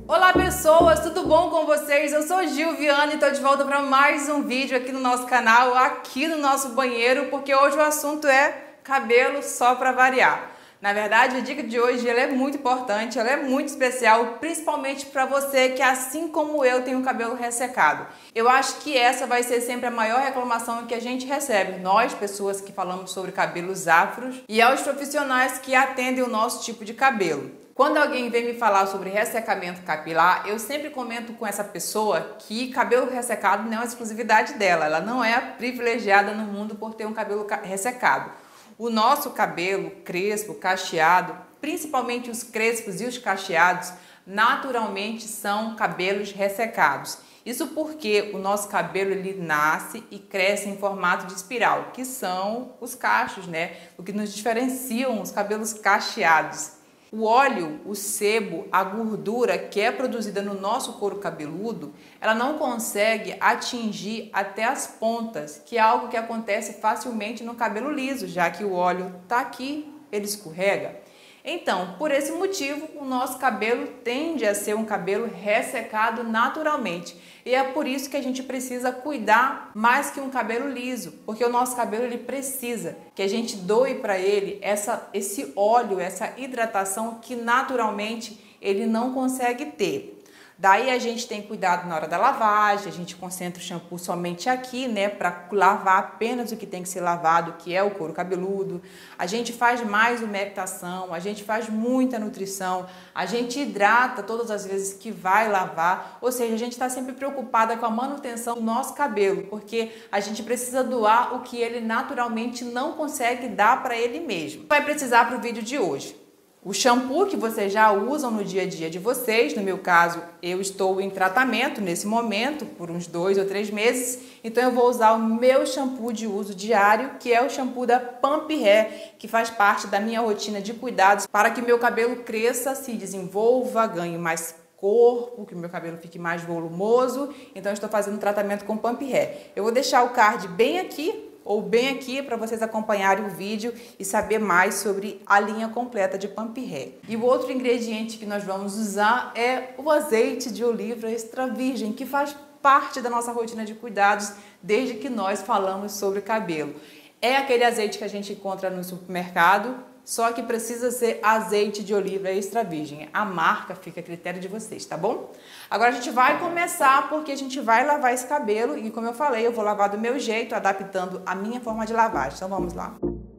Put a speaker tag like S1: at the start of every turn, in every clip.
S1: Olá pessoas, tudo bom com vocês? Eu sou Gil Viana e estou de volta para mais um vídeo aqui no nosso canal, aqui no nosso banheiro, porque hoje o assunto é cabelo só para variar. Na verdade, a dica de hoje ela é muito importante, ela é muito especial, principalmente para você que, assim como eu, tem o cabelo ressecado. Eu acho que essa vai ser sempre a maior reclamação que a gente recebe, nós, pessoas que falamos sobre cabelos afros, e aos profissionais que atendem o nosso tipo de cabelo. Quando alguém vem me falar sobre ressecamento capilar, eu sempre comento com essa pessoa que cabelo ressecado não é uma exclusividade dela, ela não é privilegiada no mundo por ter um cabelo ressecado. O nosso cabelo crespo, cacheado, principalmente os crespos e os cacheados, naturalmente são cabelos ressecados. Isso porque o nosso cabelo ele nasce e cresce em formato de espiral, que são os cachos, né? O que nos diferenciam os cabelos cacheados. O óleo, o sebo, a gordura que é produzida no nosso couro cabeludo, ela não consegue atingir até as pontas, que é algo que acontece facilmente no cabelo liso, já que o óleo está aqui, ele escorrega. Então, por esse motivo, o nosso cabelo tende a ser um cabelo ressecado naturalmente. E é por isso que a gente precisa cuidar mais que um cabelo liso, porque o nosso cabelo ele precisa que a gente doe para ele esse óleo, essa hidratação que naturalmente ele não consegue ter. Daí a gente tem cuidado na hora da lavagem, a gente concentra o shampoo somente aqui, né, para lavar apenas o que tem que ser lavado, que é o couro cabeludo. A gente faz mais umectação, a gente faz muita nutrição, a gente hidrata todas as vezes que vai lavar, ou seja, a gente está sempre preocupada com a manutenção do nosso cabelo, porque a gente precisa doar o que ele naturalmente não consegue dar para ele mesmo. Vai precisar para o vídeo de hoje. O shampoo que vocês já usam no dia a dia de vocês, no meu caso, eu estou em tratamento nesse momento por uns 2 ou 3 meses, então eu vou usar o meu shampoo de uso diário, que é o shampoo da Pump Hair, que faz parte da minha rotina de cuidados para que meu cabelo cresça, se desenvolva, ganhe mais corpo, que o meu cabelo fique mais volumoso. Então eu estou fazendo um tratamento com Pump Hair. Eu vou deixar o card bem aqui ou bem aqui para vocês acompanharem o vídeo e saber mais sobre a linha completa de Pump Hair. E o outro ingrediente que nós vamos usar é o azeite de oliva extra virgem, que faz parte da nossa rotina de cuidados desde que nós falamos sobre cabelo. É aquele azeite que a gente encontra no supermercado, só que precisa ser azeite de oliva extra virgem. A marca fica a critério de vocês, tá bom? Agora a gente vai começar porque a gente vai lavar esse cabelo e, como eu falei, eu vou lavar do meu jeito, adaptando a minha forma de lavagem. Então vamos lá.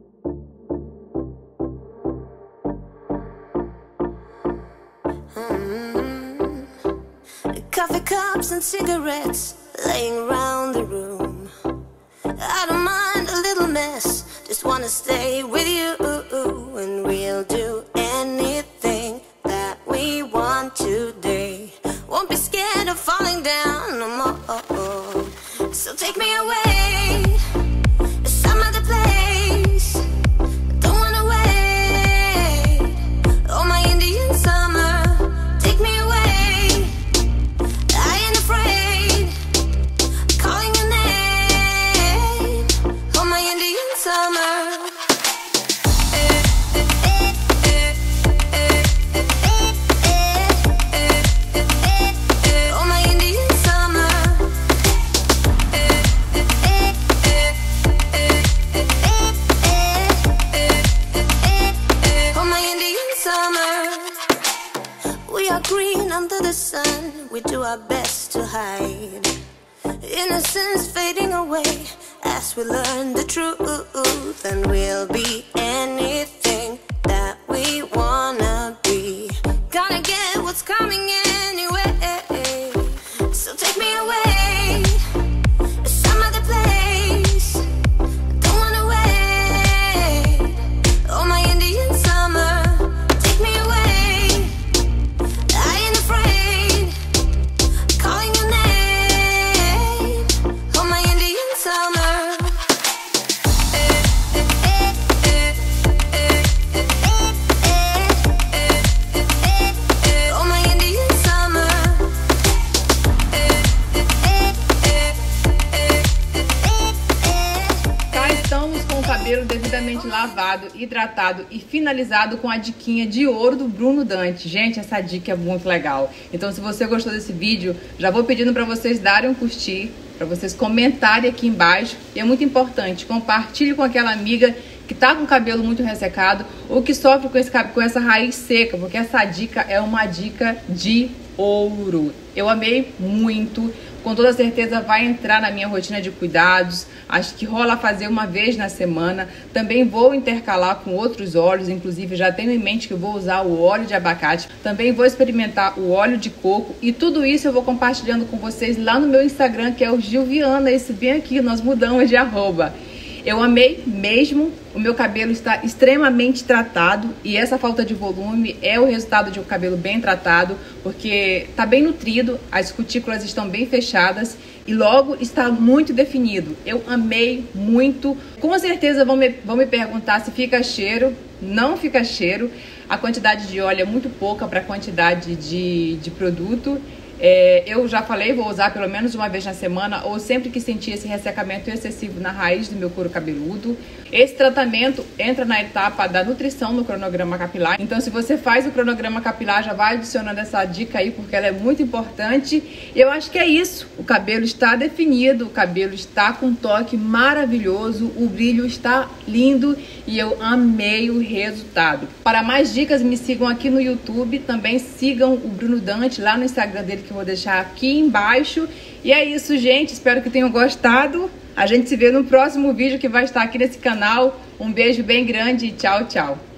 S2: Coffee cups and cigarettes laying around the room. I don't mind a little mess, just wanna stay with you, and we'll do anything that we want today. Won't be scared of falling down no more. So take me away, some other place. Don't wanna wait. Oh, my Indian summer, take me away. I ain't afraid, calling your name. Oh, my Indian summer. Under the sun, we do our best to hide innocence fading away as we learn the truth, and we'll be anything that we wanna be. Gonna get what's coming anyway. So take me away, some other place. Don't wanna wait. Oh, my Indian summer, take me away. Calling your name, oh, my Indian summer.
S1: lavado, hidratado e finalizado com a diquinha de ouro do Bruno Dante. Gente, essa dica é muito legal. Então, se você gostou desse vídeo, já vou pedindo para vocês darem um curtir, para vocês comentarem aqui embaixo. E é muito importante, compartilhe com aquela amiga que tá com o cabelo muito ressecado ou que sofre com essa raiz seca, porque essa dica é uma dica de ouro. Eu amei muito, com toda certeza vai entrar na minha rotina de cuidados. Acho que rola fazer uma vez na semana. Também vou intercalar com outros óleos, inclusive já tenho em mente que eu vou usar o óleo de abacate. Também vou experimentar o óleo de coco e tudo isso eu vou compartilhando com vocês lá no meu Instagram, que é o Gil Viana, esse bem aqui, nós mudamos de arroba. Eu amei mesmo, o meu cabelo está extremamente tratado e essa falta de volume é o resultado de um cabelo bem tratado, porque está bem nutrido, as cutículas estão bem fechadas e logo está muito definido. Eu amei muito. Com certeza vão me perguntar se fica cheiro. Não fica cheiro, a quantidade de óleo é muito pouca para a quantidade de produto. Eu já falei, vou usar pelo menos uma vez na semana ou sempre que sentir esse ressecamento excessivo na raiz do meu couro cabeludo. Esse tratamento entra na etapa da nutrição no cronograma capilar. Então, se você faz o cronograma capilar, já vai adicionando essa dica aí, porque ela é muito importante. E eu acho que é isso. O cabelo está definido, o cabelo está com um toque maravilhoso, o brilho está lindo e eu amei o resultado. Para mais dicas, me sigam aqui no YouTube. Também sigam o Bruno Dante lá no Instagram dele, que eu vou deixar aqui embaixo. E é isso, gente. Espero que tenham gostado. A gente se vê no próximo vídeo que vai estar aqui nesse canal. Um beijo bem grande e tchau, tchau.